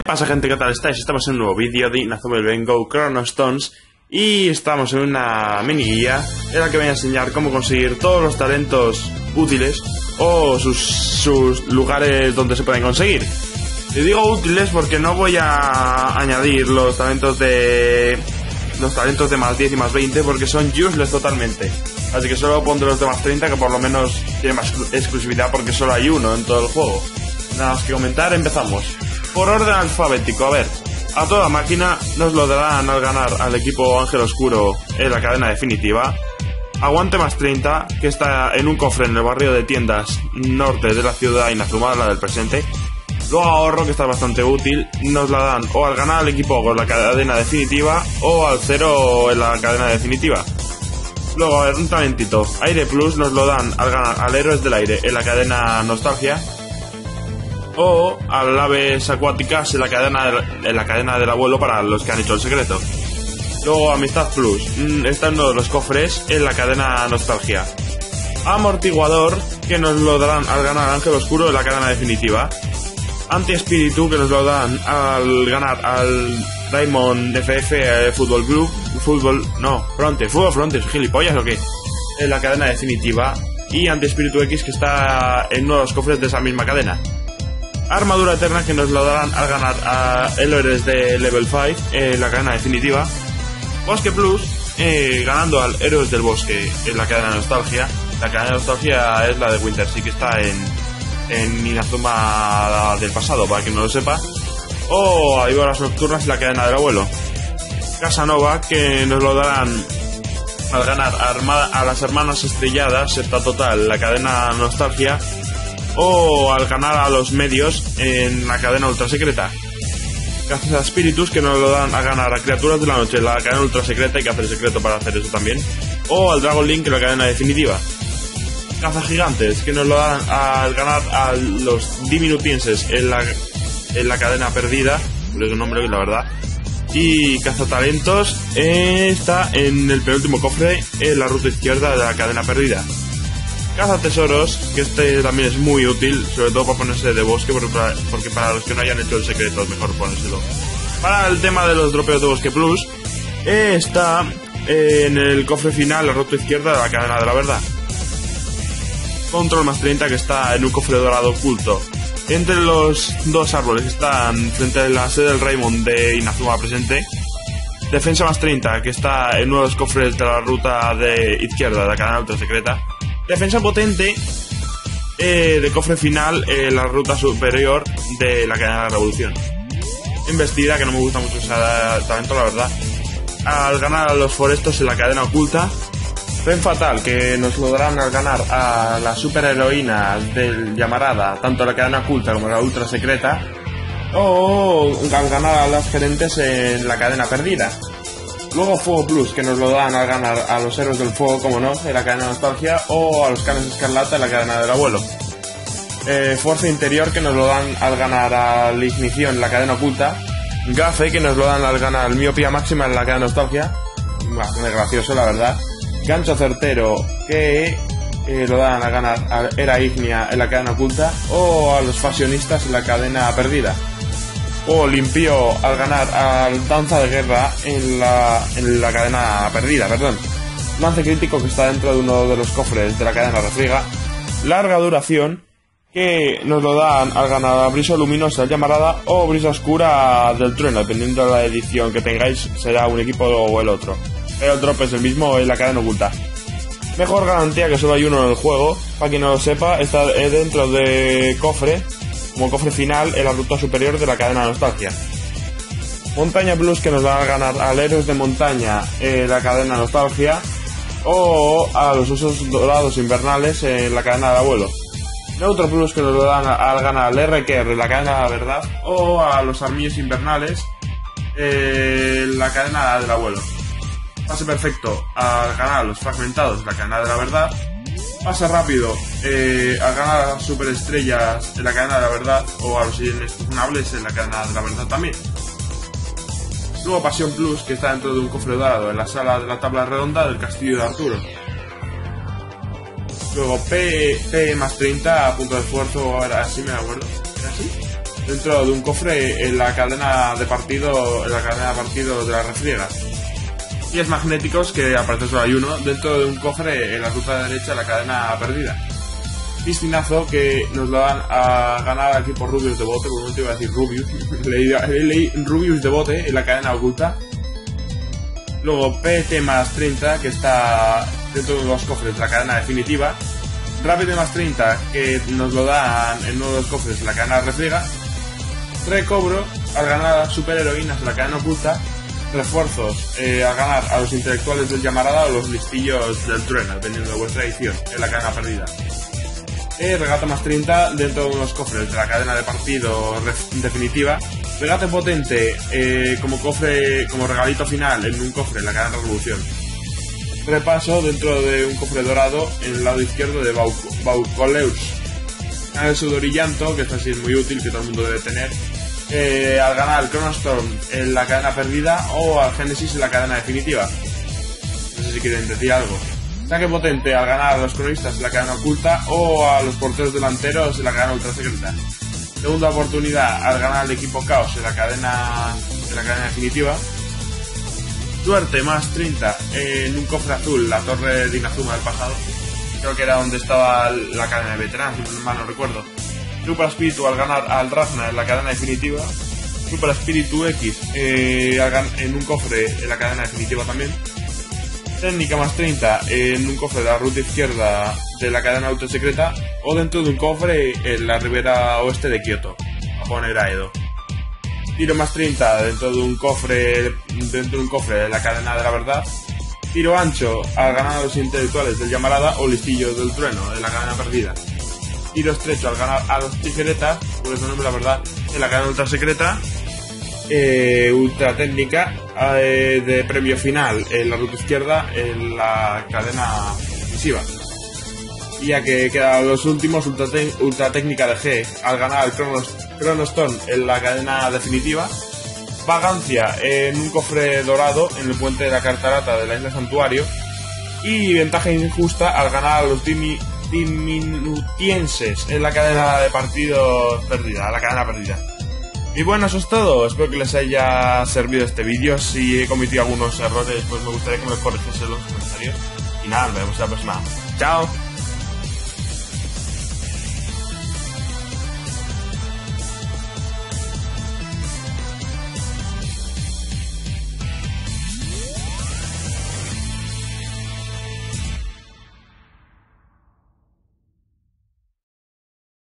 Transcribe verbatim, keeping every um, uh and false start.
¿Qué pasa, gente? ¿Qué tal estáis? Estamos en un nuevo vídeo de Inazuma Eleven Go Chrono Stones y estamos en una mini guía en la que voy a enseñar cómo conseguir todos los talentos útiles o sus, sus lugares donde se pueden conseguir. Y digo útiles porque no voy a añadir los talentos de los talentos de más diez y más veinte porque son useless totalmente. Así que solo pondré los de más treinta, que por lo menos tiene más exclusividad porque solo hay uno en todo el juego. Nada más que comentar, empezamos. Por orden alfabético, a ver, a toda máquina nos lo darán al ganar al equipo Ángel Oscuro en la cadena definitiva. Aguante más treinta, que está en un cofre en el barrio de tiendas norte de la ciudad Inazuma, la del presente. Luego ahorro, que está bastante útil, nos la dan o al ganar al equipo con la cadena definitiva o al cero en la cadena definitiva. Luego, a ver, un talentito, Aire Plus, nos lo dan al ganar al Héroes del Aire en la cadena Nostalgia o al Aves Acuáticas en la cadena del, en la cadena del abuelo para los que han hecho el secreto. Luego Amistad Plus, está en uno de los cofres en la cadena Nostalgia. Amortiguador, que nos lo darán al ganar Ángel Oscuro en la cadena definitiva. Anti-Espíritu, que nos lo dan al ganar al Diamond F F eh, Fútbol Club. Fútbol, no, Fronte, Fútbol Fronte, ¿gilipollas o qué? En la cadena definitiva. Y Anti-Espíritu X, que está en uno de los cofres de esa misma cadena. Armadura Eterna, que nos lo darán al ganar a Héroes de Level cinco en la cadena definitiva. Bosque Plus, eh, ganando al Héroes del Bosque en la cadena Nostalgia. La cadena Nostalgia es la de Winter, sí que está en, en Inazuma del pasado, para quien no lo sepa. O a Víboras Nocturnas en la cadena del abuelo. Casanova, que nos lo darán al ganar a, armada, a las Hermanas Estrelladas, Septa Total, la cadena Nostalgia. O al ganar a los medios en la cadena ultra secreta. Caza Espíritus, que nos lo dan a ganar a Criaturas de la Noche en la cadena ultra secreta, hay que hacer secreto para hacer eso también. O al Dragon Link en la cadena definitiva. Caza Gigantes, que nos lo dan al ganar a los Diminutienses en la, en la cadena perdida, no es un nombre la verdad. Y Caza Talentos eh, está en el penúltimo cofre en la ruta izquierda de la cadena perdida. Caza Tesoros, que este también es muy útil, sobre todo para ponerse de bosque, porque para, porque para los que no hayan hecho el secreto es mejor ponérselo. Para el tema de los dropeos de Bosque Plus, eh, está eh, en el cofre final, la ruta izquierda de la cadena de la verdad. Control más treinta, que está en un cofre dorado oculto. Entre los dos árboles que están frente a la sede del Raymond de Inazuma presente. Defensa más treinta, que está en uno de los cofres de la ruta de izquierda de la cadena ultra secreta. Defensa potente eh, de cofre final en eh, la ruta superior de la cadena de la revolución. Embestida, que no me gusta mucho ese talento, la verdad. Al ganar a los forestos en la cadena oculta. Fen Fatal, que nos lo darán al ganar a las superheroínas del Llamarada, tanto en la cadena oculta como en la ultra secreta. O al ganar a las gerentes en la cadena perdida. Luego Fuego Plus, que nos lo dan al ganar a los Héroes del Fuego, como no, en la cadena Nostalgia, o a los Canes Escarlata en la cadena del abuelo. Eh, Fuerza Interior, que nos lo dan al ganar a la Ignición en la cadena oculta. Gafe, que nos lo dan al ganar al Miopía Máxima en la cadena Nostalgia. Bastante gracioso, la verdad. Gancho Certero, que eh, lo dan a ganar a Era Ignia en la cadena oculta, o a los Fashionistas en la cadena perdida. O Limpio al ganar al Danza de Guerra en la, en la cadena perdida, perdón. Lance Crítico, que está dentro de uno de los cofres de la cadena Refriega. Larga Duración, que nos lo dan al ganar a Brisa Luminosa del Llamarada o Brisa Oscura del Trueno, dependiendo de la edición que tengáis, será un equipo o el otro. Pero el drop es el mismo en la cadena oculta. Mejor Garantía, que solo hay uno en el juego, para quien no lo sepa, está dentro de cofre, como cofre final en la ruta superior de la cadena Nostalgia. Montaña Plus, que nos va a ganar al Héroes de Montaña en la cadena Nostalgia o a los Osos Dorados Invernales en la cadena del abuelo. Neutro Plus, que nos lo dan al ganar al R K R en la cadena de la verdad o a los Armillos Invernales en la cadena del abuelo. Pase Perfecto al ganar a los Fragmentados en la cadena de la verdad. Pase Rápido eh, al ganar a las Superestrellas en la cadena de la verdad o a los Inexpugnables en la cadena de la verdad también. Luego Pasión Plus, que está dentro de un cofre dorado en la sala de la tabla redonda del castillo de Arturo. Luego P, P más treinta a punto de esfuerzo, ahora así me acuerdo, ¿era así? dentro de un cofre en la cadena de partido, en la cadena de partido de la refriega. Pies magnéticos, que aparece solo hay uno, dentro de un cofre en la ruta derecha de la cadena perdida. Pistinazo, que nos lo dan a ganar aquí por Rubius de bote, por un momento iba a decir Rubius, leí, leí Rubius de bote en la cadena oculta. Luego P T más treinta, que está dentro de los cofres de la cadena definitiva. Rápido más treinta, que nos lo dan en uno de los cofres de la cadena refriega. Recobro al ganar a superheroínas de la cadena oculta. Refuerzos eh, al ganar a los intelectuales del llamarada o los listillos del trueno, dependiendo de vuestra edición, en la cadena perdida. Eh, regata más treinta dentro de unos cofres de la cadena de partido definitiva. Regate potente eh, como cofre, como regalito final en un cofre en la cadena revolución. Repaso dentro de un cofre dorado en el lado izquierdo de Baucoleus. El sudorillanto, que esta sí es muy útil, que todo el mundo debe tener. Eh, al ganar al Chronostorm en la cadena perdida o al Génesis en la cadena definitiva. No sé si quieren decir algo. Saque potente al ganar a los cronistas en la cadena oculta o a los porteros delanteros en la cadena ultra secreta. Segunda oportunidad al ganar al equipo Caos en la cadena, en la cadena definitiva. Suerte más treinta en un cofre azul, la torre de Inazuma del pasado. Creo que era donde estaba la cadena de veteranos, si mal no recuerdo. Super Espíritu al ganar al Razna en la cadena definitiva. Super Espíritu X eh, en un cofre en la cadena definitiva también. Técnica más treinta en un cofre de la ruta izquierda de la cadena ultra secreta o dentro de un cofre en la ribera oeste de Kioto, a poner a Edo. Tiro más treinta dentro de un cofre dentro de un cofre de la cadena de la verdad. Tiro ancho al ganar a los intelectuales del llamarada o listillos del trueno de la cadena perdida. Tiro estrecho al ganar a los tijeretas, por eso nombre la verdad, en la cadena ultra secreta. Eh, ultra técnica eh, de premio final en la ruta izquierda en la cadena decisiva. Y ya que quedan los últimos, ultra, ultra técnica de G al ganar el Chronos, Chronostone en la cadena definitiva. Vagancia en un cofre dorado en el puente de la Cartarata de la isla Santuario. Y ventaja injusta al ganar a los dimi, diminutienses en la cadena de partidos perdida, la cadena perdida. Y bueno, eso es todo. Espero que les haya servido este vídeo. Si he cometido algunos errores, pues me gustaría que me corrigiesen en los comentarios. Y nada, nos vemos la próxima. ¡Chao!